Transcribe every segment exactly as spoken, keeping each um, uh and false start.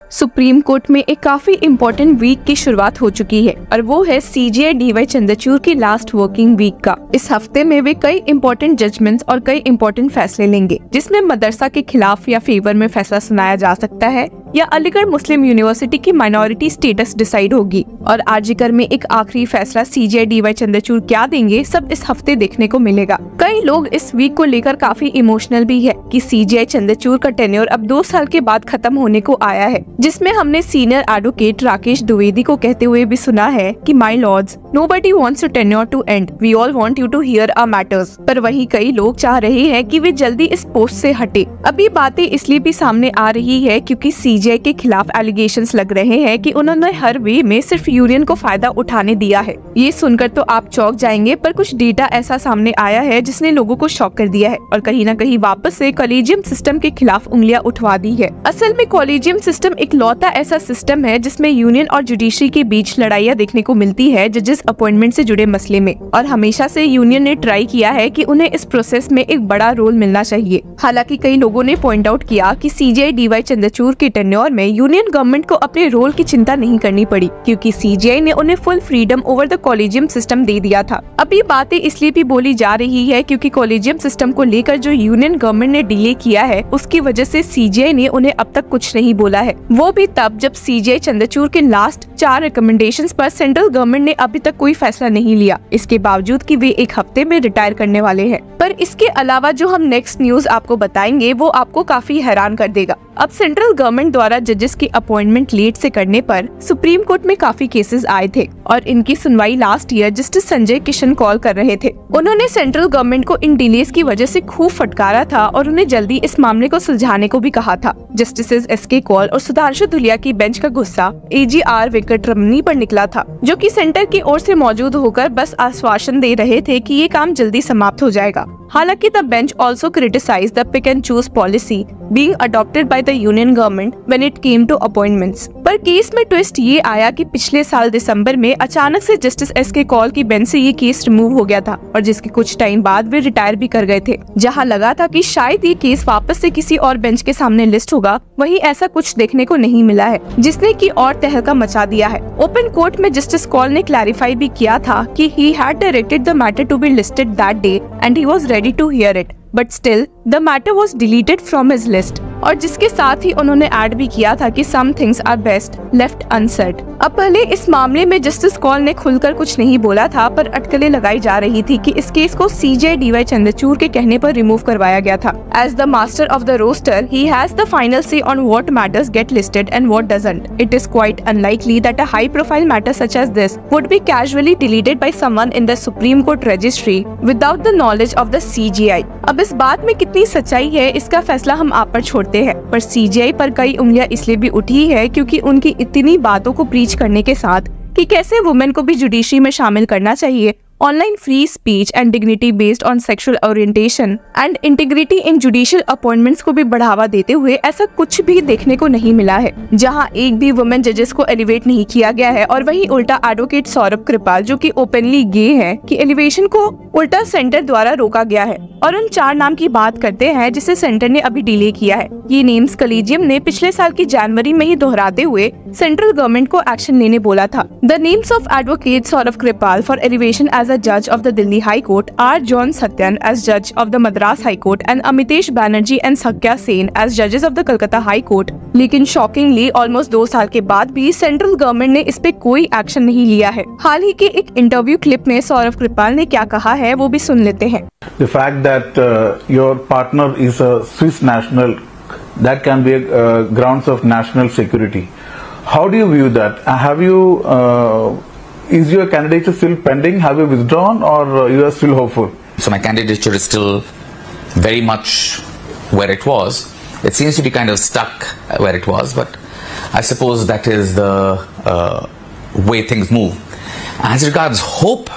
Supreme court में एक काफी इम्पोर्टेंट वीक की शुरुआत हो चुकी है और वो है सीजेआई डीवाई चंद्रचूड़ की लास्ट वर्किंग वीक का। इस हफ्ते में वे कई इम्पोर्टेंट जजमेंट्स और कई इम्पोर्टेंट फैसले लेंगे, जिसमें मदरसा के खिलाफ या फेवर में फैसला सुनाया जा सकता है या अलीगढ़ मुस्लिम यूनिवर्सिटी की माइनॉरिटी स्टेटस डिसाइड होगी। और आरजीकर में एक आखिरी फैसला सीजेआई डीवाई चंद्रचूड़ क्या देंगे, सब इस हफ्ते देखने को मिलेगा। कई लोग इस वीक को लेकर काफी इमोशनल भी है कि सीजेआई चंद्रचूड़ का टेन्योर अब दो साल के बाद खत्म होने को आया है, जिसमें हमने सीनियर एडवोकेट राकेश द्विवेदी को कहते हुए भी सुना है कि my lords, nobody wants your tenure to end, we all want you to hear our matters. पर वहीं कई लोग चाह रहे हैं कि वे जल्दी इस पोस्ट से हटे। अब ये बातें इसलिए भी सामने आ रही है क्योंकि सीजेआई के खिलाफ एलिगेशंस लग रहे हैं कि उन्होंने हर वे में सिर्फ यूनियन को फायदा उठाने दिया है। ये सुनकर तो आप चौंक जाएंगे, पर कुछ डेटा ऐसा सामने आया है जिसने लोगों को शॉक कर दिया है और कहीं न कहीं वापस से कॉलेजियम सिस्टम के खिलाफ उंगलियां उठवा दी है। असल में कॉलेजियम सिस्टम एक लौता ऐसा सिस्टम है जिसमें यूनियन और जुडिशरी के बीच लड़ाइयां देखने को मिलती है जजेस अपॉइंटमेंट से जुड़े मसले में, और हमेशा से यूनियन ने ट्राई किया है कि उन्हें इस प्रोसेस में एक बड़ा रोल मिलना चाहिए। हालांकि कई लोगों ने पॉइंट आउट किया कि सीजेआई डीवाई चंद्रचूड़ के टेन्योर में यूनियन गवर्नमेंट को अपने रोल की चिंता नहीं करनी पड़ी, क्योंकि सीजेआई ने उन्हें full freedom over the collegium system दे दिया था। अब ये बातें इसलिए भी बोली जा रही है क्योंकि कॉलेजियम सिस्टम को लेकर जो यूनियन गवर्नमेंट ने डिले किया है, उसकी वजह से सीजेआई ने उन्हें अब तक कुछ नहीं बोला है। वो भी तब जब सीजेआई चंद्रचूड़ के लास्ट चार रिकमेंडेशंस पर सेंट्रल गवर्नमेंट ने अभी तक कोई फैसला नहीं लिया, इसके बावजूद कि वे एक हफ्ते में रिटायर करने वाले हैं। पर इसके अलावा जो हम नेक्स्ट न्यूज आपको बताएंगे वो आपको काफी हैरान कर देगा। अब सेंट्रल गवर्नमेंट द्वारा जजेस की अपॉइंटमेंट लेट से करने पर सुप्रीम कोर्ट में काफी केसेस आए थे और इनकी सुनवाई last year justice Sanjay Kishan Kaul कर रहे थे। उन्होंने सेंट्रल गवर्नमेंट को इन डिलेस की वजह से खूब फटकारा था और उन्हें जल्दी इस मामले को सुलझाने को भी कहा था। जस्टिस एस के कौल और सुधांशु धुलिया की बेंच का गुस्सा एजी आर वेंकटरमणी पर निकला था, जो कि सेंटर की ओर से मौजूद होकर बस आश्वासन दे रहे थे कि ये काम जल्दी समाप्त हो जाएगा। हालांकि the bench also criticized the pick and choose policy being adopted by the union government when it came to appointments। पर केस में ट्विस्ट ये आया कि पिछले साल दिसंबर में अचानक से जस्टिस एस के कौल की बेंच से ये केस रिमूव हो गया था और जिसके कुछ टाइम बाद वे रिटायर भी कर गए थे। जहां लगा था कि शायद ये केस वापस से किसी और बेंच के सामने लिस्ट होगा, वहीं ऐसा कुछ देखने को नहीं मिला है, जिसने की और तहलका मचा दिया है। ओपन कोर्ट में जस्टिस कौल ने क्लैरिफाई भी किया था कि he had directed the matter to be listed that day and he was ready to hear it, but still the matter was deleted from his list। और जिसके साथ ही उन्होंने ऐड भी किया था कि some things are best left unsaid। अब भले इस मामले में जस्टिस कौल ने खुलकर कुछ नहीं बोला था, पर अटकलें लगाई जा रही थी कि इस केस को सीजेआई डीवाई चंद्रचूड़ के कहने पर रिमूव करवाया गया था। As the master of the roster, he has the final say on what matters get listed and what doesn't। It is quite unlikely that a high-profile matter such as this would be casually deleted by someone in the Supreme Court registry without the knowledge of the C G I। अब इस बात में कितनी सच्चाई है, इसका फैसला हम आप पर छोड़ते हैं, पर सीजेआई पर कई उंगलियां इसलिए भी उठी है क्योंकि उनकी इतनी बातों को प्रीच करने के साथ कि कैसे वुमेन को भी जुडिशरी में शामिल करना चाहिए, online free speech and dignity based on sexual orientation and integrity in judicial appointments को भी बढ़ावा देते हुए ऐसा कुछ भी देखने को नहीं मिला है, जहां एक भी वुमेन जजेस को एलिवेट नहीं किया गया है। और वहीं उल्टा एडवोकेट सौरभ कृपाल, जो कि ओपनली गे है, कि एलिवेशन को उल्टा सेंटर द्वारा रोका गया है और उन चार नाम की बात करते हैं जिसे सेंटर ने अभी डिले किया है। ये नेम्स कॉलेजियम ने पिछले साल की जनवरी में ही दोहराते हुए सेंट्रल गवर्नमेंट को एक्शन लेने बोला था। The names of advocate Saurabh Kirpal for elevation as a judge of the Delhi High Court, R. John Satyan as judge of the Madras High Court and Amitesh Banerjee and Sakya Sen as judges of the Kolkata High Court। लेकिन shockingly almost दो साल के बाद भी central government ने इस पे कोई एक्शन नहीं लिया है। हाल ही के एक इंटरव्यू क्लिप में सौरभ कृपाल ने क्या कहा है वो भी सुन लेते हैं। The fact that uh, your partner is a Swiss national, that can be a, uh, grounds of national security। How do you view that? Have you uh, Is your candidature still pending? Have you withdrawn or uh, you are still hopeful? So my candidature is still very much where it was. It seems to be kind of stuck where it was, but I suppose that is the uh, way things move. As regards hope,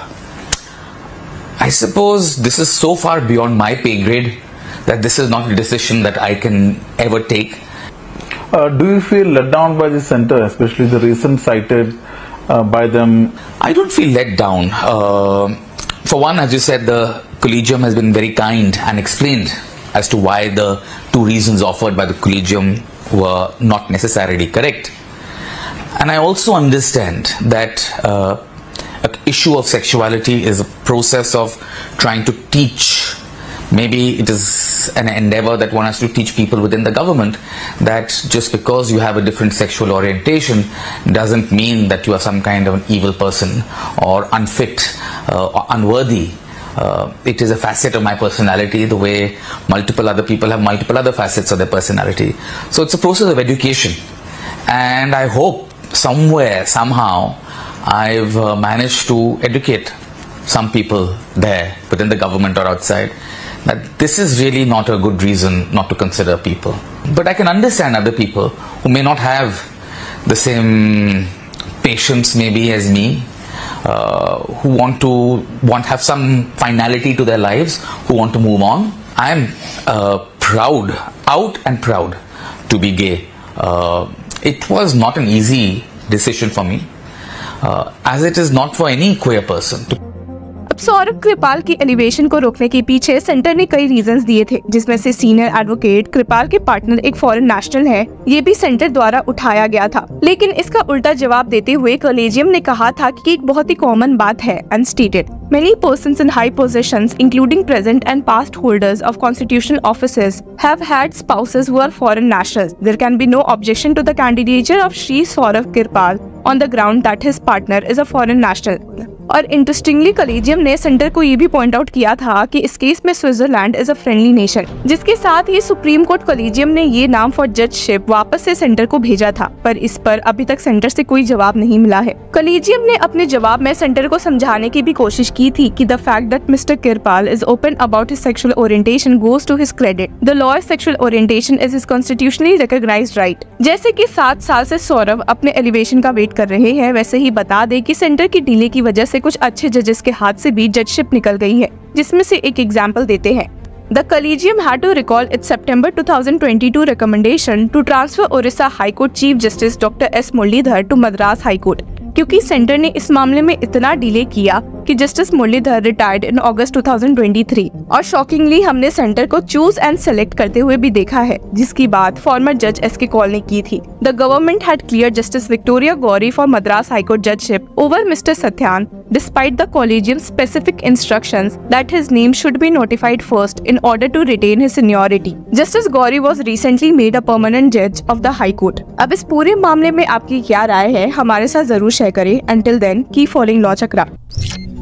I suppose this is so far beyond my pay grade that this is not a decision that I can ever take. Uh, do you feel let down by the center, especially the recent cited Uh, by them? I don't feel let down. Uh, for one, as you said, the collegium has been very kind and explained as to why the two reasons offered by the collegium were not necessarily correct. And I also understand that uh, an issue of sexuality is a process of trying to teach. Maybe it is an endeavor that one has to teach people within the government that just because you have a different sexual orientation doesn't mean that you are some kind of an evil person or unfit uh, or unworthy. Uh, it is a facet of my personality the way multiple other people have multiple other facets of their personality. So it's a process of education, and I hope somewhere, somehow, I've uh, managed to educate some people there within the government or outside that this is really not a good reason not to consider people. But I can understand other people who may not have the same patience maybe as me, uh, who want to want have some finality to their lives, who want to move on. I am uh, proud, out and proud to be gay. Uh, it was not an easy decision for me, uh, as it is not for any queer person to अब सौरभ कृपाल की elevation को रोकने के पीछे centre ने कई reasons दिए थे, जिसमें से सीनियर एडवोकेट कृपाल के पार्टनर एक फॉरेन नेशनल है, ये भी सेंटर द्वारा उठाया गया था। लेकिन इसका उल्टा जवाब देते हुए कॉलेजियम ने कहा था कि एक बहुत ही कॉमन बात है, unstated. Many persons in high positions, including present and past holders of constitutional offices, have had spouses who are foreign nationals. There can be no objection to the candidature of Shri Saurabh Kirpal on the ground that his partner is a foreign national. और interestingly collegium ने centre को ये भी point out किया था कि इस case में Switzerland is a friendly nation, जिसके साथ ही सुप्रीम कोर्ट कॉलेजियम ने ये नाम फॉर जजशिप वापस से सेंटर को भेजा था, पर इस पर अभी तक सेंटर से कोई जवाब नहीं मिला है। कॉलेजियम ने अपने जवाब में सेंटर को समझाने की भी कोशिश की थी कि the fact that mister Kirpal is open about his sexual orientation goes to his credit. The law of sexual orientation is his constitutionally recognised right. जैसे कि सात साल से सौरभ अपने एलिवेशन का वेट कर रहे हैं, वैसे ही बता दे कि सेंटर की डिले की वजह से कुछ अच्छे जजेस के हाथ से भी जजशिप निकल गई है, जिसमें से एक एग्जाम्पल देते हैं। The collegium had to recall its September two thousand twenty-two recommendation to transfer Orissa High Court Chief Justice Doctor S Muralidhar to Madras High Court, क्योंकि सेंटर ने इस मामले में इतना डिले किया कि justice Muralidhar retired in August two thousand twenty three. और shockingly हमने सेंटर को चूज एंड सेलेक्ट करते हुए भी देखा है, जिसकी बात फॉर्मर जज एस के कॉल ने की थी। The government had clear justice Victoria Gauri for Madras high court judgeship over mister Satyan despite the collegium's specific instructions that his name should be notified first in order to retain his seniority. Justice Gauri was recently made a permanent judge of the High Court. अब इस पूरे मामले में आपकी क्या राय है, हमारे साथ जरूर शेयर करें। Until then, keep following Law Chakra.